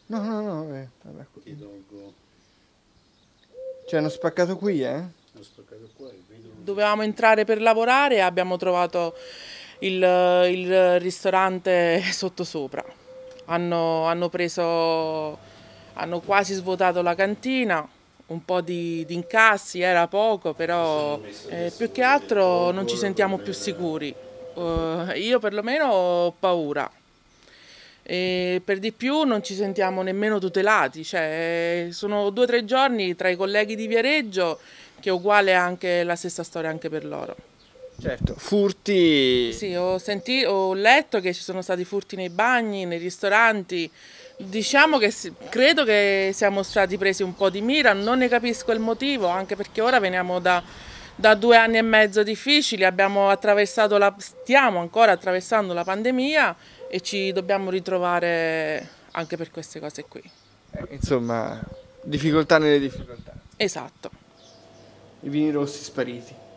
No, no, no, vabbè. Cioè, hanno spaccato qui, eh? Hanno spaccato qua, il vetro. Dovevamo entrare per lavorare e abbiamo trovato il ristorante sottosopra. Hanno quasi svuotato la cantina, un po' di incassi, era poco, però più che altro non ci sentiamo più sicuri. Io perlomeno ho paura. E per di più non ci sentiamo nemmeno tutelati, cioè sono 2 o 3 giorni tra i colleghi di Viareggio che è uguale anche la stessa storia anche per loro. Certo, furti. Sì, ho letto che ci sono stati furti nei bagni, nei ristoranti. Diciamo che credo che siamo stati presi un po' di mira, non ne capisco il motivo, anche perché ora veniamo da 2 anni e mezzo difficili, stiamo ancora attraversando la pandemia e ci dobbiamo ritrovare anche per queste cose qui. Insomma, difficoltà nelle difficoltà. Esatto. I vini rossi spariti.